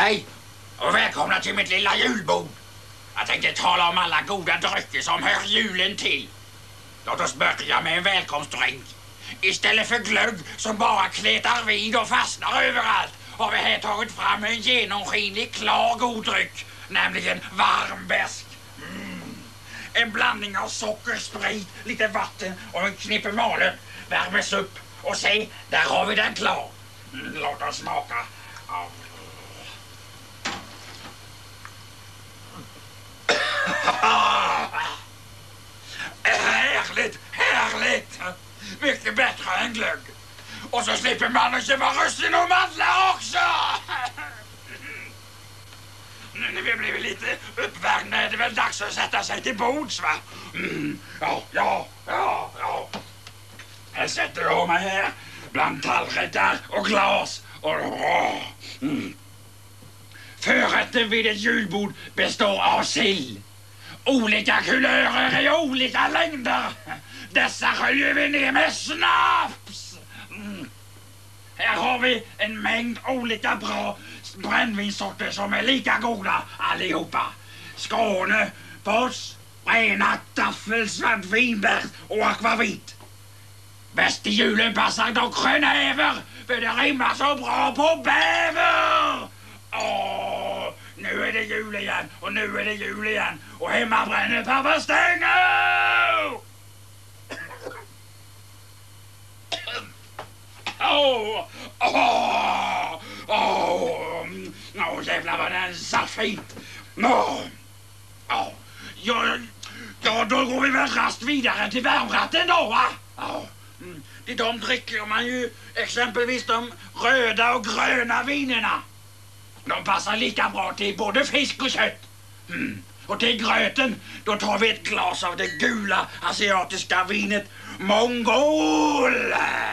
Hej och välkomna till mitt lilla julbord. Jag tänkte tala om alla goda drycker som hör julen till. Låt oss börja med en välkomstdrink. Istället för glögg som bara kletar vid och fastnar överallt har vi här tagit fram en genomskinlig, klar god dryck, nämligen varmbäsk. En blandning av socker, sprit, lite vatten och en knippe malen värmes upp. Och se, där har vi den klar. Låt oss smaka. Härligt, härligt. Mycket bättre än glögg. Och så slipper man att köpa russin och mandlar också. Nu när vi blivit lite uppvärmda är det väl dags att sätta sig till bords, va? Ja. Jag sätter jag mig här bland tallrikar och glas. Förrätten vid ett julbord består av sill. Olika kulörer i olika längder. Dessa sköljer vi ner med snaps. Här har vi en mängd olika bra brännvinsorter som är lika goda allihopa. Skåne, Fors, Renat, Taffel, svart vinbär och akvavit. Bäst i julen passar dock Genèver, för det rimmar så bra på bäver. Nu är det jul igen och nu är det jul igen och hemma bränner pappa stänger. Jävlar vad den satt fint. Ja, då går vi väl rast vidare till varmrätten då, va? Till de dricker man ju exempelvis de röda och gröna vinerna. De passar lika bra till både fisk och kött. Och till gröten, då tar vi ett glas av det gula asiatiska vinet Mongol.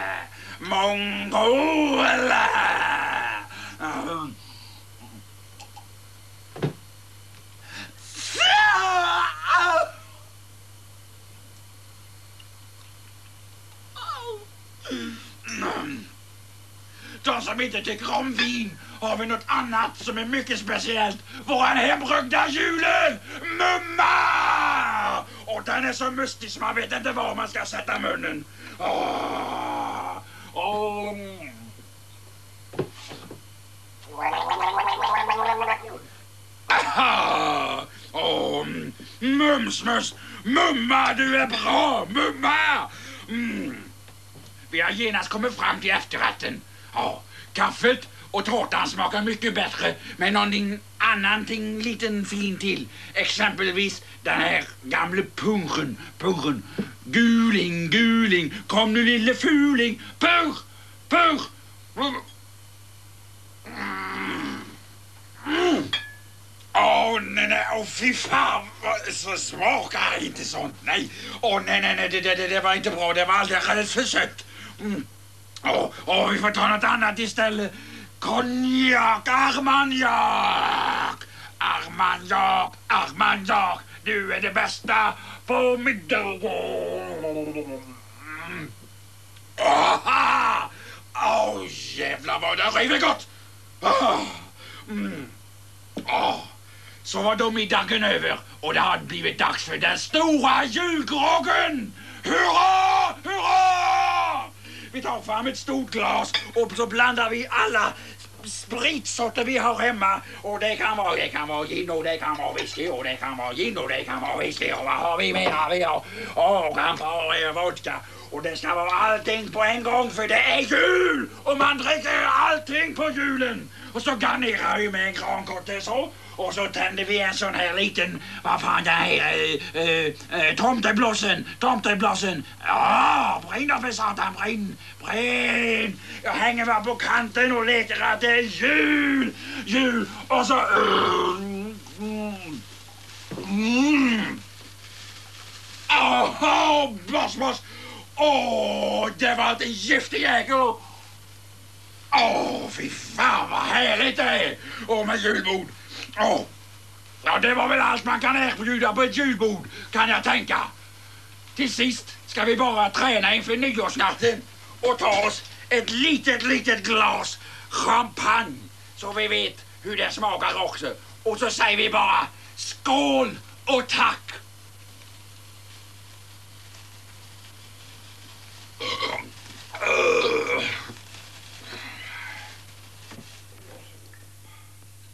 De som inte tycker om vin har vi något annat som är mycket speciellt. Våran hembryggda julen, mumma! Och den är så mustig så man vet inte var man ska sätta munnen. Mumsmus, mumma, du är bra, mumma! Vi har genast kommit fram till efterrätten. Kaffet och tårtan smakar mycket bättre med någonting annanting liten fin till. Exempelvis den här gamla purren. Guling, kom nu lille fuling. Purr. Nej, fy fan, så smakar inte sånt. Nej, nej, det var inte bra, det var alldeles för sött. Vi får ta något annat istället. Konjak, Armagnac, du är det bästa på middagen. Jävlar vad det river gott. Så var då middagen över och det hade blivit dags för den stora julgroggen. Hurra! Vi tar fram ett stort glas och så blandar vi alla spritsorter vi har hemma. Och det kan vara gin och det kan vara whisky och det kan vara gin och det kan vara whisky. Och vad har vi mer? Vi har Campari och vodka. Och det ska vara allting på en gång för det är jul! Och man dricker allting på julen. Och så garnerar vi med en grankotte så. Och så tänder vi en sån här liten, vad fan det är, tomteblossen. Brinn då för satan, brinn. Jag hänger bara på kanten och leker att det är jul. Och så... Boss. Det var ett giftig jäkel. Fy fan vad härligt det är. Med julbord. Ja, det var väl allt man kan erbjuda på ett julbord, kan jag tänka. Till sist ska vi bara träna inför nyårsnatten och ta oss ett litet glas champagne. Så vi vet hur det smakar också. Och så säger vi bara skål och tack!